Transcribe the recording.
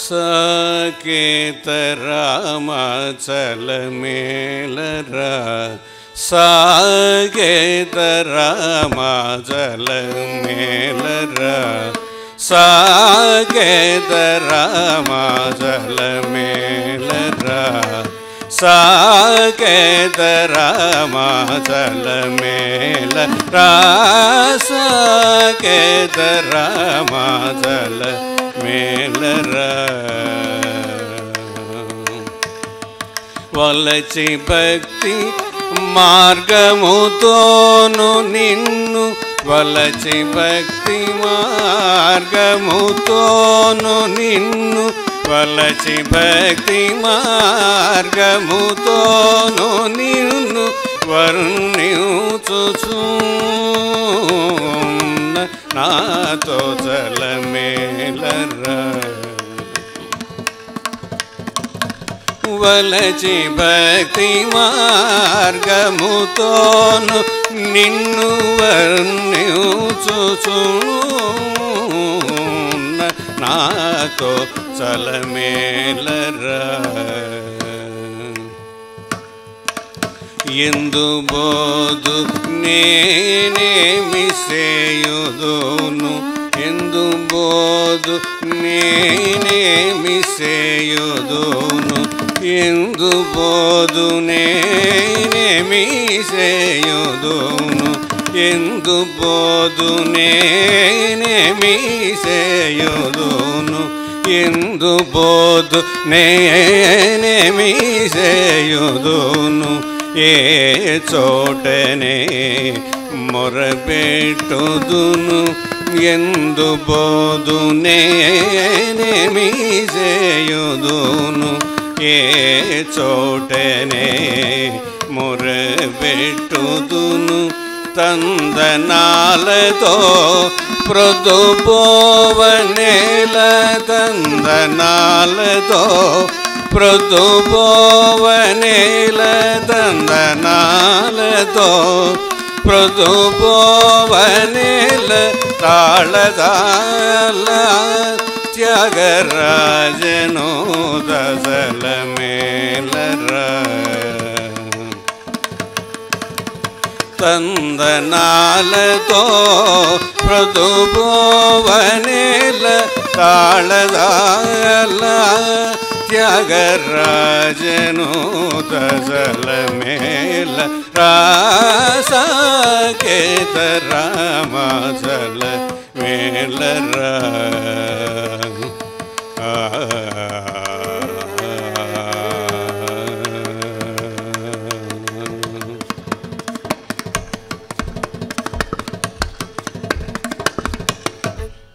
సాకేత రామాచల మేలరా సాకేత రామాచల మేలరా సాకేత రామాచల మేలరా సాకేత రామాచల మేలరా సాకేత రామాచల మేలరా వలచి భక్తి మార్గముతోను నిన్ను వలచి భక్తి మార్గముతోను నిన్ను వలచి భక్తి మార్గముతోను నిన్ను వర్ణించుచు నాతో చలమేలరా వలచి భక్తి మార్గముతోను నిన్ను వర్ణించుచు నాతో చలమేలరా ఎందు బోధు నేనేమి సేయుదును ఎందు బోధు నేనేమి సేయుదును ఎందు బోధు నేనేమి సేయుదును ఎందు బోధు నేనేమి సేయుదును ఎందు బోధు నేనేమి సేయుదును ఏ చోటనే మొరపెట్టుదును ఎందు బోధు నేనేమి సేయుదును ఏ చోటనే మొరపెట్టుదును తందనాలతో ప్రొద్దుపోవనేల తందనాలతో ప్రొద్దుపోవనేల తందనాలతో ప్రొద్దుపోవనేల తాళదాల త్యాగరాజను దశల మేలరా తందనాలతో ప్రొద్దుపోవనేల తాళదాల త్యాగరాజను దశల మేల సాకేత రామాచల మేలరా